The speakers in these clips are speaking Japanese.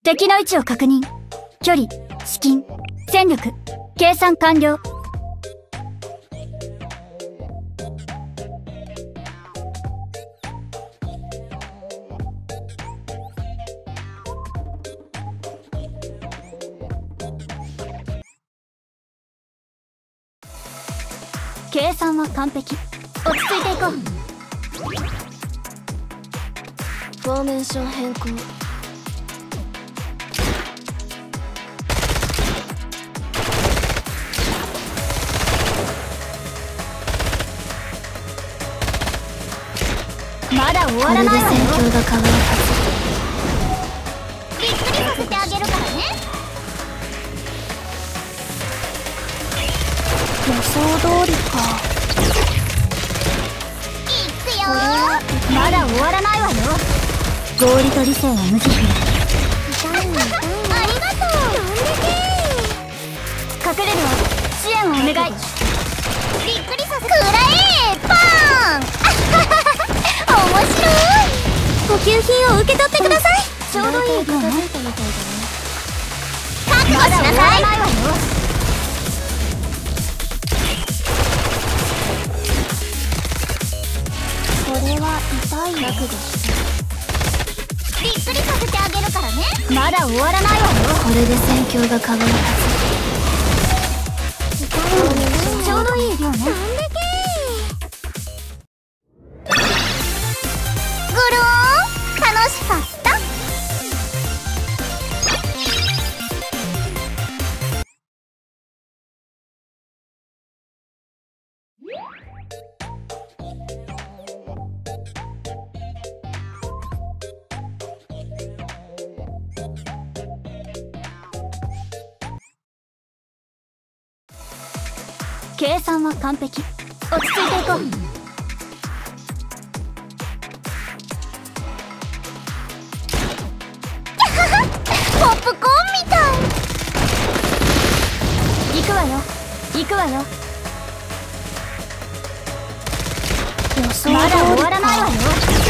敵の位置を確認。距離、至近、戦力、計算完了。計算は完璧。落ち着いていこう。 フォーメーション変更。 まだ終わらないわよ。 これで戦況が変わるはびっくりさせてあげるからね。 ず。予想通りか。 いくよー。まだ終わらないわよ。合理と理性は無慈悲。ありがとう。隠れるわ。支援をお願い。びっくりさせてくらえ。パーン。面白い。補給品を受け取ってください。ちょうどいい量ね。覚悟しなさい。 これは痛い覚悟して。 びっくりさせてあげるからね。まだ終わらないわよ。 これで戦況が変わるはず。 ちょうどいい量ね。ゴローン、楽しかった。計算は完璧。落ち着いていこう。ポップコーンみたい。行くわよ。行くわよ。まだ終わらないわよ。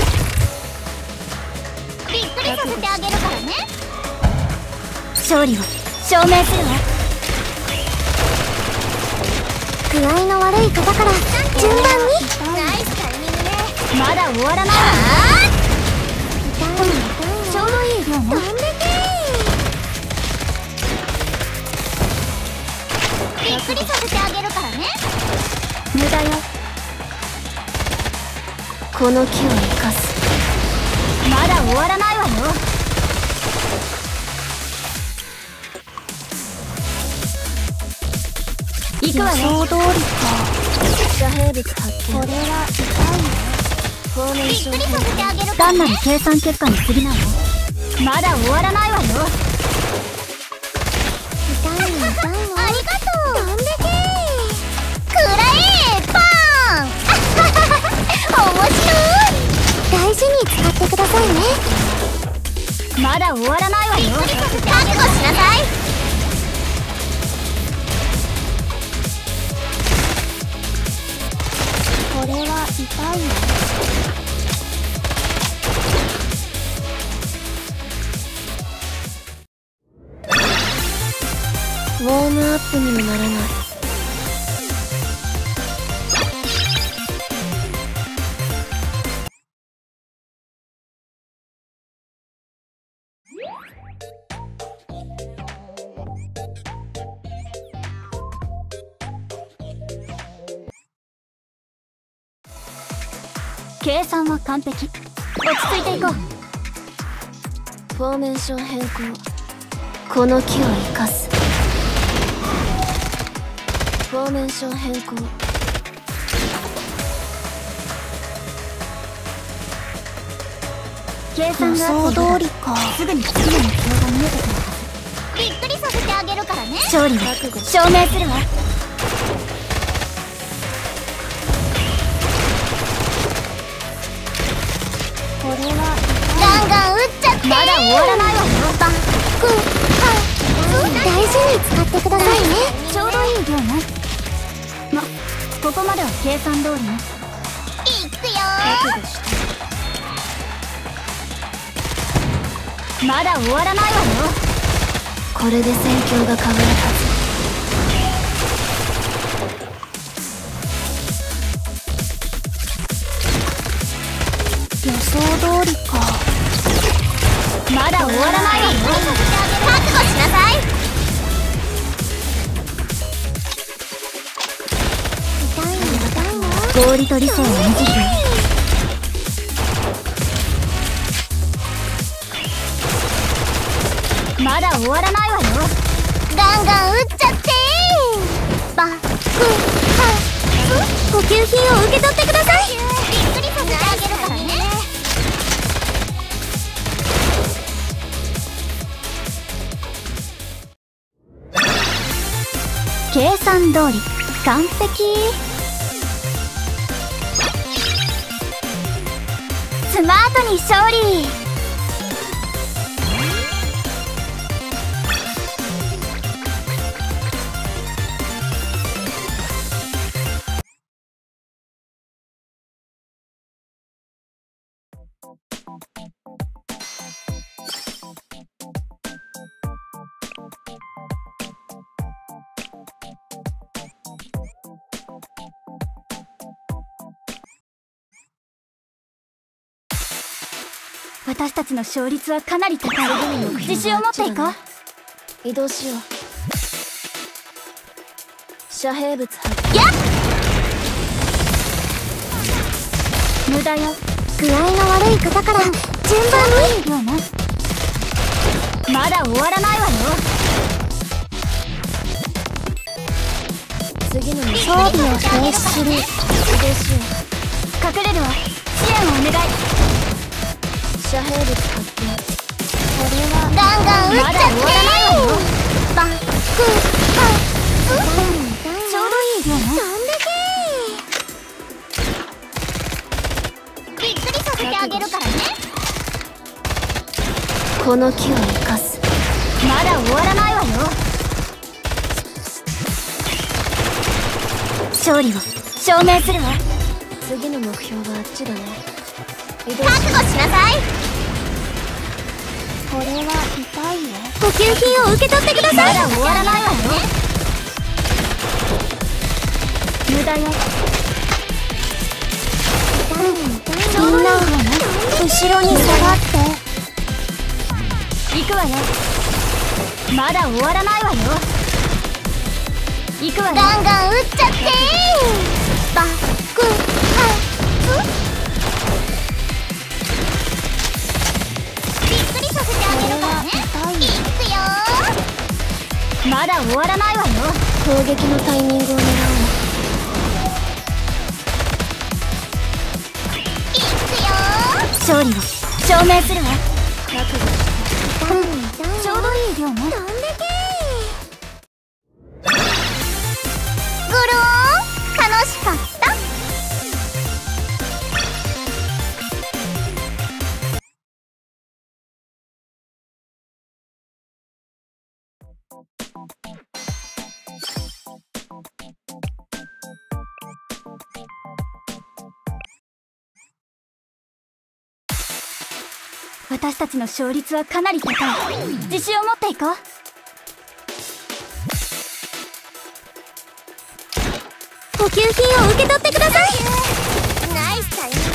びっくりさせてあげるからね。勝利を証明するわ。具合の悪い方から順番に。ナイスタイミングね。まだ終わらないわよ。ちょうどいい量ね。びっくりさせてあげるからね。無駄よ。 この木を生かす。 まだ終わらないわよ。行くわよ。 予想通りか。遮蔽物発見。 これは痛いね。 フォーメーション変更。 びっくりさせてあげるからね。単なる計算結果に過ぎないわ。まだ終わらないわよ。痛いわ。ありがとう。どんだけ。くらえ。パーン。面白い。大事に使ってくださいね。まだ終わらないわよ。覚悟しなさい。これは痛いね。 ウォームアップにもならない。 計算は完璧。落ち着いていこう。 フォーメーション変更。この木を生かす。フォーメーション変更。 計算が予想通りか。 すぐに次の目標が見えてくるはず。びっくりさせてあげるからね。勝利を証明するわ。 これはガンガン撃っちゃって。まだ終わらないわよ。バック大事に使ってくださいね。ちょうどいい量ね。ここまでは計算通りね。いくよー。 まだ終わらないわよ。 これで戦況が変わるはず。 予想通りか。まだ終わらないわよ。覚悟しなさい。痛いの痛いの。合理と理性の維持。まだ終わらないわよ。ガンガン撃っちゃってバックハッ。補給品を受け取ってください。びっくりさせてあげるからね。計算通り完璧。スマートに勝利。私たちの勝率はかなり高い。自信を持っていこう。 移動しよう。遮蔽物発見。 やっ無駄よ。具合の悪い方から順番に。まだ終わらないわよ。 次の装備を停止する。 移動しよう。 隠れるわ。支援をお願い。 遮蔽物発見。 これはガンガン撃っちゃってバックハッ。ちょうどいい量ね。びっくりさせてあげるからね。 この木を生かす。 まだ終わらないわよ。勝利を証明するわ。 次の目標はあっちだね。 覚悟しなさい。これは痛いよ。補給品を受け取ってください。まだ終わらないわよ。無駄よ。みんな後ろに下がって行くわよ。まだ終わらないわよ。行くわよ。ガンガン撃っちゃってバックハッ。びっくりさせてあげるからね。いくよ。まだ終わらないわよ。 攻撃のタイミングを狙おう。 いくよ。勝利を証明するわ。 覚悟した。 ちょうどいい量ね。どんだけゴローン楽しかった。私たちの勝率はかなり高い。自信を持っていこう。補給品を受け取ってください。ナイスタイミン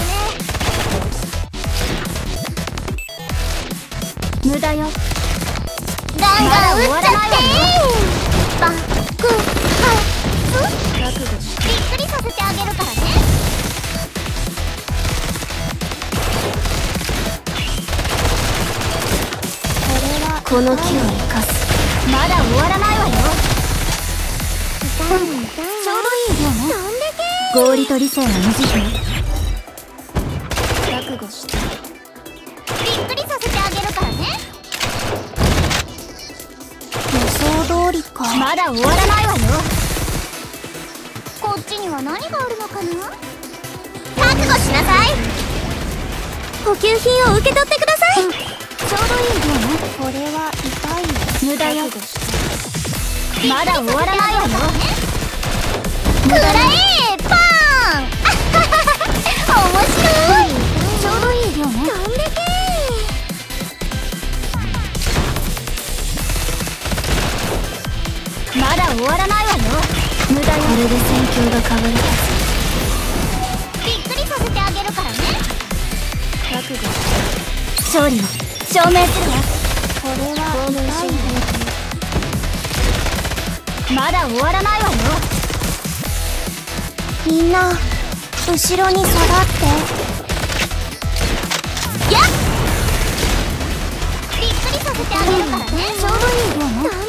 グね。無駄よ。ガンガン撃っちゃってバックハッ。 覚悟した。 びっくりさせてあげるからね。 この木を生かす。 まだ終わらないわよ。ちょうどいい量ね。合理と理性の二次元。 覚悟した。 びっくりさせてあげるからね。予想通りか。まだ終わらないわよ。こっちには何があるのかな。覚悟しなさい。補給品を受け取ってください。ちょうどいい量ね。これは痛いよ。無駄よ。まだ終わらないわよ。くらえパーン面白い。ちょうどいい量ね。どんだけ終わらないわよ。 無駄よ。これで戦況が変わるはびっくりさせてあげるからね。 ず。覚悟。 勝利を証明するわ。これはフォーメーション変まだ終わらないわよ。みんな後ろに下がって。やっびっくりさせてあげるからね。ちょうどいい量ね。